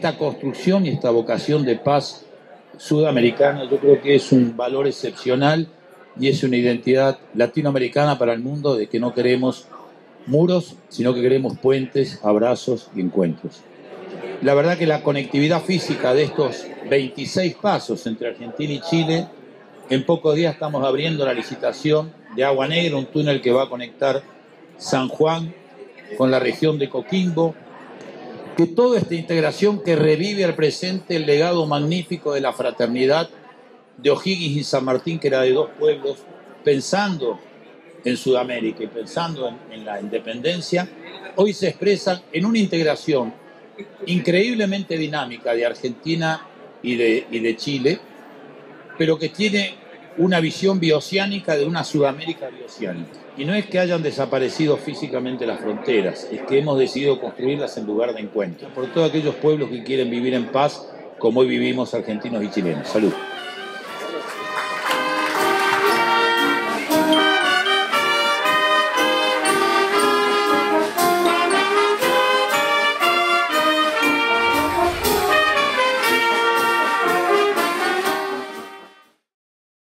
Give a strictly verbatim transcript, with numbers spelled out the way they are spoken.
esta construcción y esta vocación de paz sudamericana, yo creo que es un valor excepcional y es una identidad latinoamericana para el mundo, de que no queremos muros, sino que queremos puentes, abrazos y encuentros. La verdad que la conectividad física de estos veintiséis pasos entre Argentina y Chile, en pocos días estamos abriendo la licitación de Agua Negra, un túnel que va a conectar San Juan con la región de Coquimbo, que toda esta integración que revive al presente el legado magnífico de la fraternidad de O'Higgins y San Martín, que era de dos pueblos, pensando en Sudamérica y pensando en, en la independencia, hoy se expresan en una integración increíblemente dinámica de Argentina y de, y de Chile, pero que tiene una visión bioceánica de una Sudamérica bioceánica. Y no es que hayan desaparecido físicamente las fronteras, es que hemos decidido construirlas en lugar de encuentro, por todos aquellos pueblos que quieren vivir en paz, como hoy vivimos argentinos y chilenos. Salud.